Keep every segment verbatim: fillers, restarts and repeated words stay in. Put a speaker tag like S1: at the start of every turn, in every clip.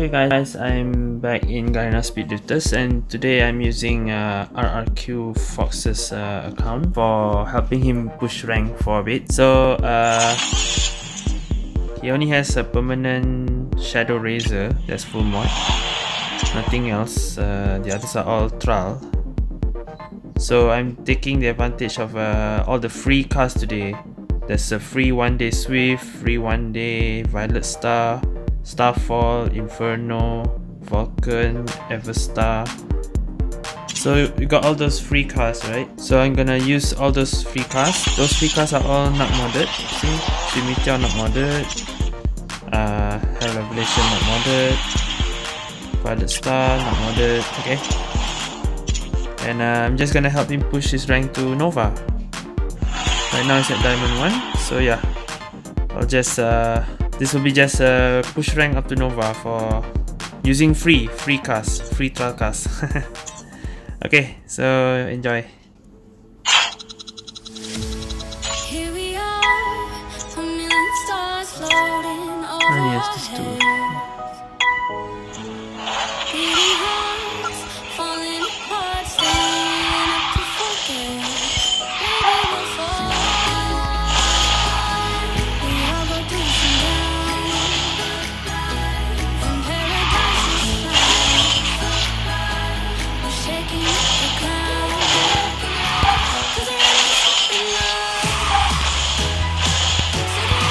S1: Okay guys, I'm back in Garena Speedlifters, and today I'm using uh, R R Q Fox's uh, account for helping him push rank for a bit. So uh, he only has a permanent Shadow Razor, that's full mod, nothing else. Uh, the others are all trial. So I'm taking the advantage of uh, all the free cars today. There's a free one day Swift, free one day Violet Star, Starfall, Inferno, Vulcan, Everstar. So you got all those free cars, right? So I'm gonna use all those free cars. Those free cars are all not modded. See, Meteor not modded, uh, Hell Revelation not modded, Violet Star not modded. Okay, and uh, I'm just gonna help him push his rank to Nova. Right now it's at Diamond one. So yeah, I'll just uh, this will be just a push rank up to Nova for using free free cars, free trial cars. Okay, so enjoy.
S2: Here we are, a million stars floating over
S1: Ah, yes, this too.
S2: beating hearts, falling apart, staying up to forget. Maybe we'll fall. We all go dancing down, and paradise is found. We're shaking up the ground, 'cause we're in love. So we're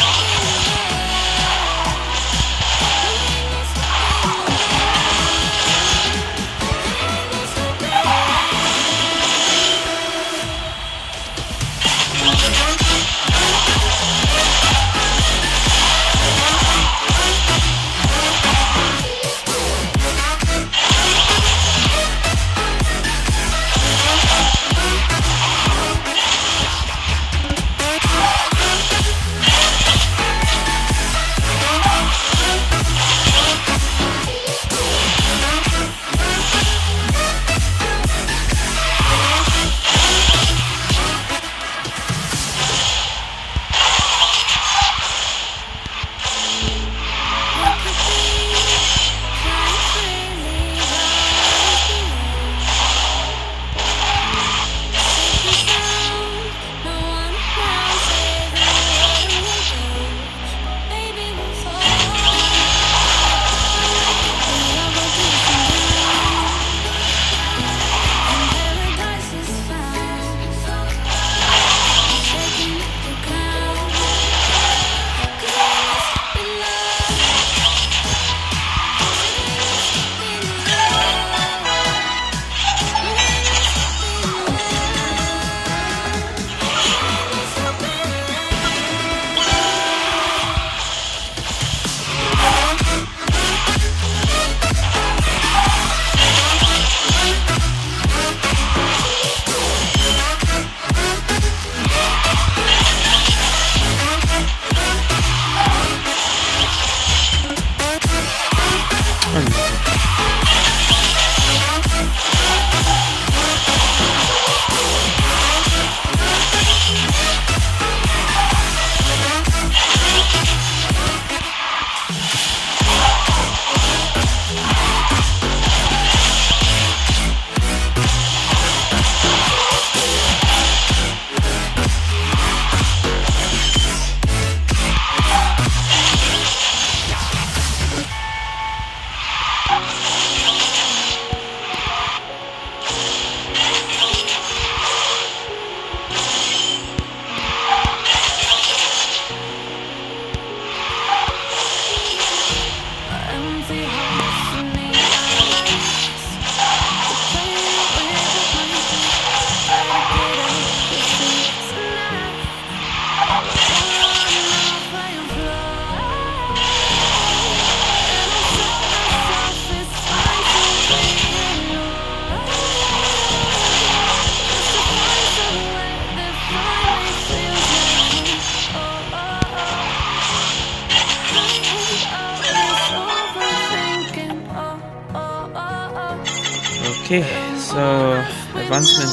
S1: Okay, so advancement.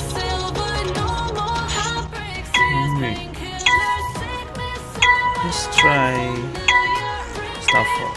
S1: Just try Starfall.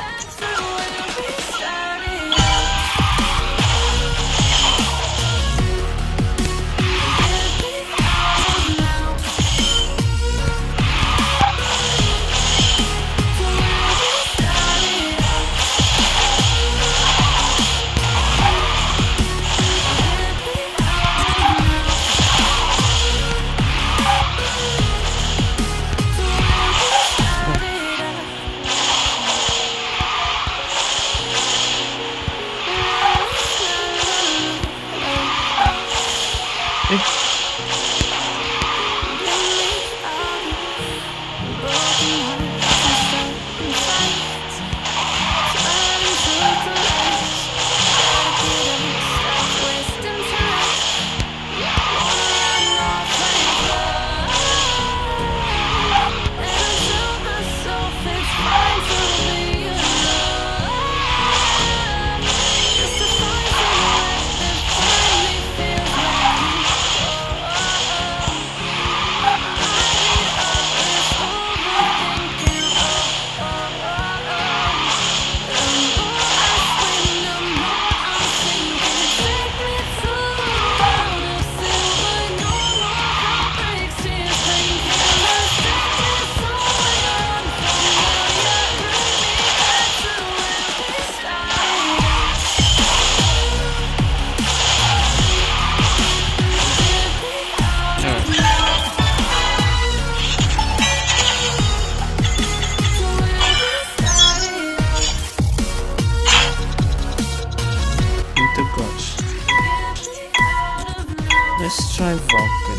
S1: Let's try Vulcan.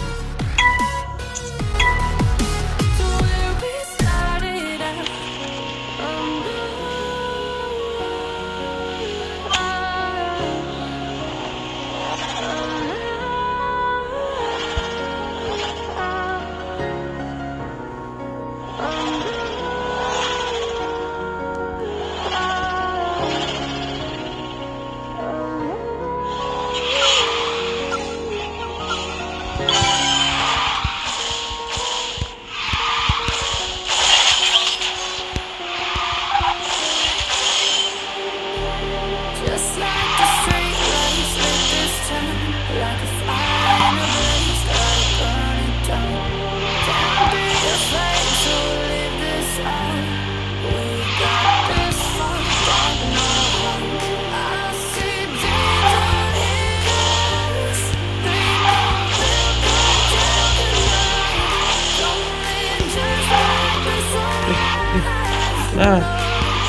S1: Ah.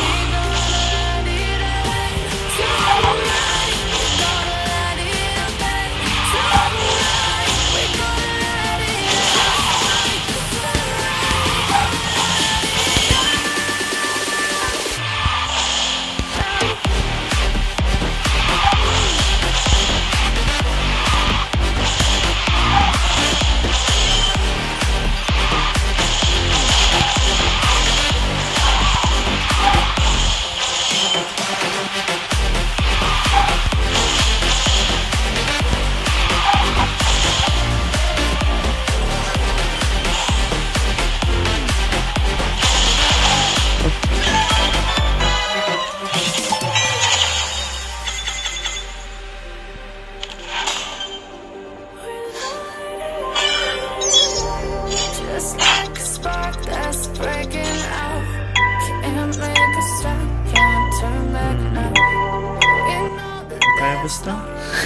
S1: Star?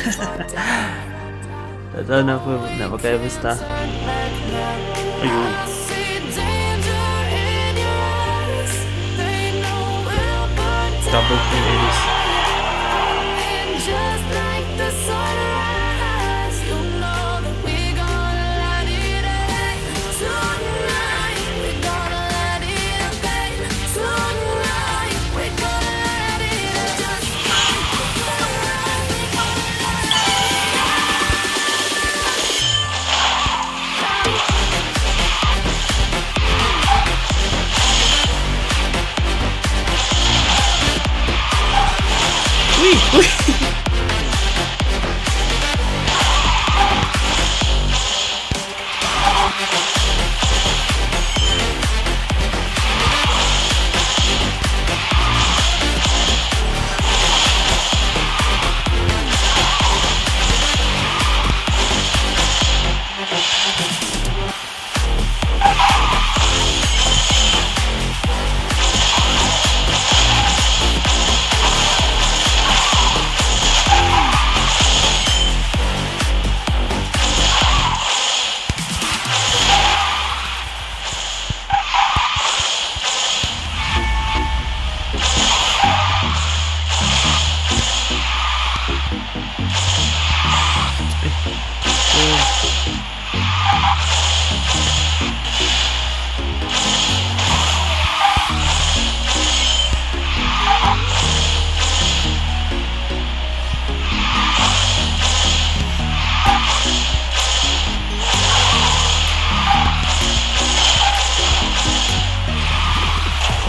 S1: Tak tahu kenapa nak pakai Everstar. Ayuh. Double kill Ares.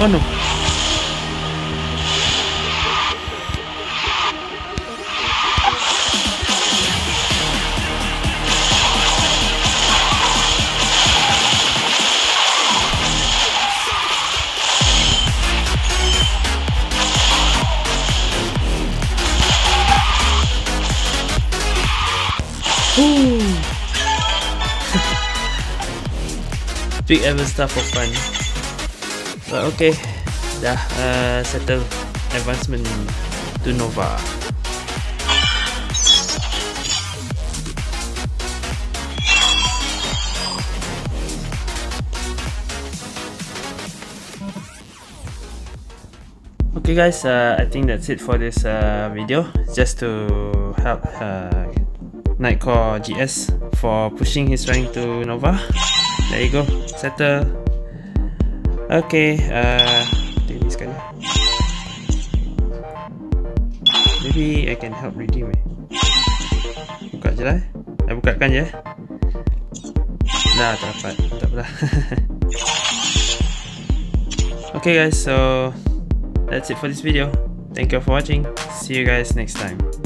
S1: Oh no. Big ever stuff for fun. But okay, dah uh, settle advancement to Nova. Okay guys, uh, I think that's it for this uh, video. Just to help uh, Nightcore G S for pushing his rank to Nova. There you go, settle. Okay, uh, take this guy. Maybe I can help redeem eh. Buka je lah eh. Eh, bukakan je. Dah, tak dapat. Tak apalah. Okay guys, so that's it for this video. Thank you for watching. See you guys next time.